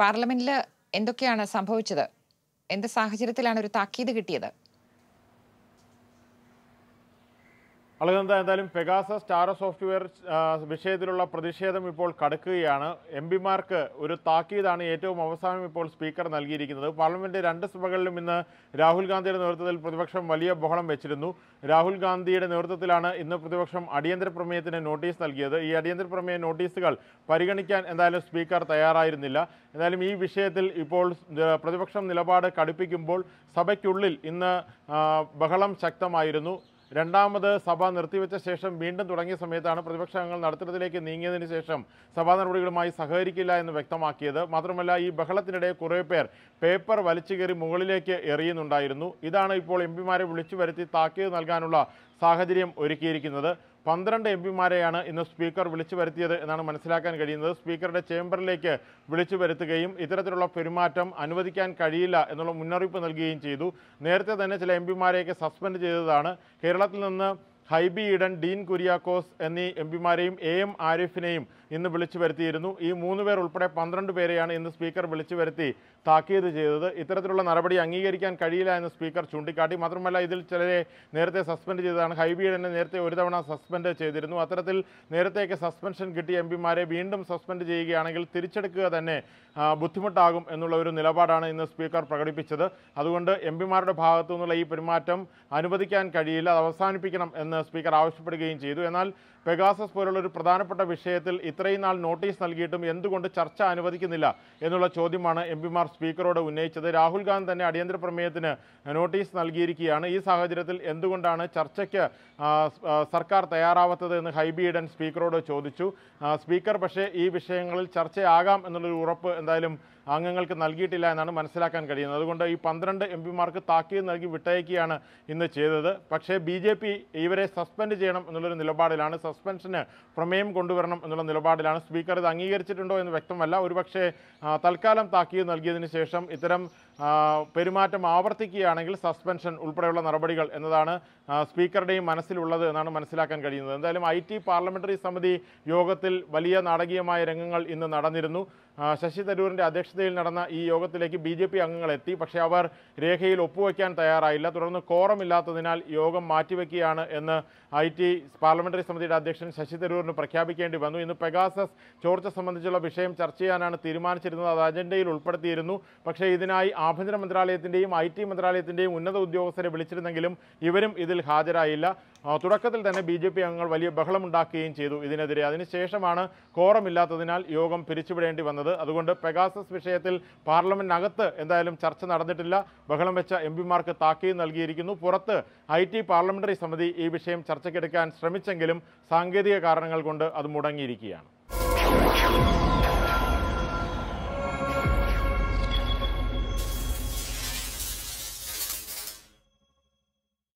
പാർലമെന്റിൽ എന്തൊക്കെയാണ് സംഭവിച്ചത്? എന്ത് സാഹചര്യത്തിലാണ് ഒരു താക്കീത് കിട്ടിയത്? എന്തായാലും പെഗാസസ് ടാറ സോഫ്റ്റ്വെയർ വിഷയത്തിലുള്ള പ്രതിഷേധം ഇപ്പോൾ കടുക്കുകയാണ്. എംപിമാർക്ക് ഒരു താക്കീതാണ് ഏറ്റവും അവസാനം ഇപ്പോൾ സ്പീക്കർ നൽകിയിരിക്കുന്നത്. പാർലമെന്റ് രണ്ട് സഭകളിലും ഇന്ന് രാഹുൽ ഗാന്ധിയുടെ നേതൃത്വത്തിൽ പ്രതിപക്ഷം വലിയ ബഹളം വെച്ചിരുന്നു. രാഹുൽ ഗാന്ധിയുടെ നേതൃത്വത്തിലാണ് ഇന്ന് പ്രതിപക്ഷം അടിയന്തര പ്രമേയത്തിന് നോട്ടീസ് നൽകിയത്. ഈ അടിയന്തര പ്രമേയ നോട്ടീസുകൾ പരിഗണിക്കാൻ എന്തായാലും സ്പീക്കർ തയ്യാറായിരുന്നില്ല. എന്തായാലും ഈ വിഷയത്തിൽ ഇപ്പോൾ പ്രതിപക്ഷം നിലപാട് കടുപ്പിക്കുമ്പോൾ സഭയ്ക്കുള്ളിൽ ഇന്ന് ബഹളം ശക്തമായിരുന്നു. രണ്ടാമത് സഭ നിർത്തിവെച്ച ശേഷം വീണ്ടും തുടങ്ങിയ സമയത്താണ് പ്രതിപക്ഷ അംഗങ്ങൾ നടത്തത്തിലേക്ക് നീങ്ങിയതിനു ശേഷം സഭാ നടപടികളുമായി സഹകരിക്കില്ല എന്ന് വ്യക്തമാക്കിയത്. മാത്രമല്ല, ഈ ബഹളത്തിനിടെ കുറേ പേർ പേപ്പർ വലിച്ചു കയറി മുകളിലേക്ക് എറിയുന്നുണ്ടായിരുന്നു. ഇതാണ് ഇപ്പോൾ എംപിമാരെ വിളിച്ചു വരുത്തി താക്കീത് നൽകാനുള്ള സാഹചര്യം ഒരുക്കിയിരിക്കുന്നത്. 12 എംപിമാരെയാണ് ഇന്ന് സ്പീക്കർ വിളിച്ചു വരുത്തിയത് എന്നാണ് മനസ്സിലാക്കാൻ കഴിയുന്നത്. സ്പീക്കറുടെ ചേംബറിലേക്ക് വിളിച്ചു വരുത്തുകയും ഇത്തരത്തിലുള്ള പെരുമാറ്റം അനുവദിക്കാൻ കഴിയില്ല എന്നുള്ള മുന്നറിയിപ്പ് നൽകുകയും ചെയ്തു. നേരത്തെ തന്നെ ചില എംപിമാരെയൊക്കെ സസ്പെൻഡ് ചെയ്തതാണ്. കേരളത്തിൽ നിന്ന് ഹൈബി ഈഡൻ, ഡീൻ കുര്യാക്കോസ് എന്നീ എംപിമാരെയും AM ആരിഫിനെയും ഇന്ന് വിളിച്ചു വരുത്തിയിരുന്നു. ഈ 3 പേർ ഉൾപ്പെടെ 12 പേരെയാണ് ഇന്ന് സ്പീക്കർ വിളിച്ചു വരുത്തി താക്കീത് ചെയ്തത്. ഇത്തരത്തിലുള്ള നടപടി അംഗീകരിക്കാൻ കഴിയില്ല എന്ന് സ്പീക്കർ ചൂണ്ടിക്കാട്ടി. മാത്രമല്ല, ഇതിൽ ചിലരെ നേരത്തെ സസ്പെൻഡ് ചെയ്തതാണ്. ഹൈബി ഈഡനെ നേരത്തെ ഒരു തവണ സസ്പെൻഡ് ചെയ്തിരുന്നു. അത്തരത്തിൽ നേരത്തെയൊക്കെ സസ്പെൻഷൻ കിട്ടിയ എംപിമാരെ വീണ്ടും സസ്പെൻഡ് ചെയ്യുകയാണെങ്കിൽ തിരിച്ചെടുക്കുക തന്നെ ബുദ്ധിമുട്ടാകും എന്നുള്ള ഒരു നിലപാടാണ് ഇന്ന് സ്പീക്കർ പ്രകടിപ്പിച്ചത്. അതുകൊണ്ട് എംപിമാരുടെ ഭാഗത്തു നിന്നുള്ള ഈ പെരുമാറ്റം അനുവദിക്കാൻ കഴിയില്ല, അത് അവസാനിപ്പിക്കണം എന്ന് സ്പീക്കർ ആവശ്യപ്പെടുകയും ചെയ്തു. എന്നാൽ പെഗാസസ് പോലുള്ള ഒരു പ്രധാനപ്പെട്ട വിഷയത്തിൽ ഇത്രയും നാൾ നോട്ടീസ് നൽകിയിട്ടും എന്തുകൊണ്ട് ചർച്ച അനുവദിക്കുന്നില്ല എന്നുള്ള ചോദ്യമാണ് എംപിമാർ സ്പീക്കറോട് ഉന്നയിച്ചത്. രാഹുൽ ഗാന്ധി തന്നെ അടിയന്തര പ്രമേയത്തിന് നോട്ടീസ് നൽകിയിരിക്കുകയാണ്. ഈ സാഹചര്യത്തിൽ എന്തുകൊണ്ടാണ് ചർച്ചയ്ക്ക് സർക്കാർ തയ്യാറാവാത്തത് എന്ന് ഹൈബി ഈഡൻ സ്പീക്കറോട് ചോദിച്ചു. സ്പീക്കർ പക്ഷേ ഈ വിഷയങ്ങളിൽ ചർച്ചയാകാം എന്നുള്ളൊരു ഉറപ്പ് എന്തായാലും അംഗങ്ങൾക്ക് നൽകിയിട്ടില്ല എന്നാണ് മനസ്സിലാക്കാൻ കഴിയുന്നത്. അതുകൊണ്ട് ഈ 12 എംപിമാർക്ക് താക്കീത് നൽകി വിട്ടയക്കുകയാണ് ഇന്ന് ചെയ്തത്. പക്ഷേ BJP ഇവരെ സസ്പെൻഡ് ചെയ്യണം എന്നുള്ളൊരു നിലപാടിലാണ്, സസ്പെൻഷന് പ്രമേയം കൊണ്ടുവരണം എന്നുള്ള നിലപാടിലാണ്. സ്പീക്കർ ഇത് അംഗീകരിച്ചിട്ടുണ്ടോ എന്ന് വ്യക്തമല്ല. ഒരുപക്ഷെ തൽക്കാലം താക്കീത് നൽകിയതിന് ശേഷം ഇത്തരം പെരുമാറ്റം ആവർത്തിക്കുകയാണെങ്കിൽ സസ്പെൻഷൻ ഉൾപ്പെടെയുള്ള നടപടികൾ എന്നതാണ് സ്പീക്കറുടെയും മനസ്സിലുള്ളത് എന്നാണ് മനസ്സിലാക്കാൻ കഴിയുന്നത്. എന്തായാലും IT പാർലമെന്ററി സമിതി യോഗത്തിൽ വലിയ നാടകീയമായ രംഗങ്ങൾ ഇന്ന് നടന്നിരുന്നു. ശശി തരൂരിൻ്റെ അധ്യക്ഷതയിൽ നടന്ന ഈ യോഗത്തിലേക്ക് BJP അംഗങ്ങൾ എത്തി. പക്ഷേ അവർ രേഖയിൽ ഒപ്പുവയ്ക്കാൻ തയ്യാറായില്ല. തുടർന്ന് കോറം ഇല്ലാത്തതിനാൽ യോഗം മാറ്റിവെക്കുകയാണ് എന്ന് IT പാർലമെന്ററി സമിതിയുടെ അധ്യക്ഷൻ ശശി തരൂരിന് പ്രഖ്യാപിക്കേണ്ടി വന്നു. ഇന്ന് പെഗാസസ് ചോർച്ച സംബന്ധിച്ചുള്ള വിഷയം ചർച്ച ചെയ്യാനാണ് തീരുമാനിച്ചിരുന്നത്. അത് അജണ്ടയിൽ ഉൾപ്പെടുത്തിയിരുന്നു. പക്ഷേ ഇതിനായി ആഭ്യന്തര മന്ത്രാലയത്തിൻ്റെയും IT മന്ത്രാലയത്തിൻ്റെയും ഉന്നത ഉദ്യോഗസ്ഥരെ വിളിച്ചിരുന്നെങ്കിലും ഇവരും ഇതിൽ ഹാജരായില്ല. തുടക്കത്തിൽ തന്നെ BJP അംഗങ്ങൾ വലിയ ബഹളമുണ്ടാക്കുകയും ചെയ്തു ഇതിനെതിരെ. അതിനുശേഷമാണ് കോറമില്ലാത്തതിനാൽ യോഗം പിരിച്ചുവിടേണ്ടി വന്നത്. അതുകൊണ്ട് പെഗാസസ് വിഷയത്തിൽ പാർലമെന്റിനകത്ത് എന്തായാലും ചർച്ച നടന്നിട്ടില്ല. ബഹളം വെച്ച എംപിമാർക്ക് താക്കീത് നൽകിയിരിക്കുന്നു. പുറത്ത് IT പാർലമെന്ററി സമിതി ഈ വിഷയം ചർച്ചയ്ക്കെടുക്കാൻ ശ്രമിച്ചെങ്കിലും സാങ്കേതിക കാരണങ്ങൾ കൊണ്ട് അത് മുടങ്ങിയിരിക്കുകയാണ്.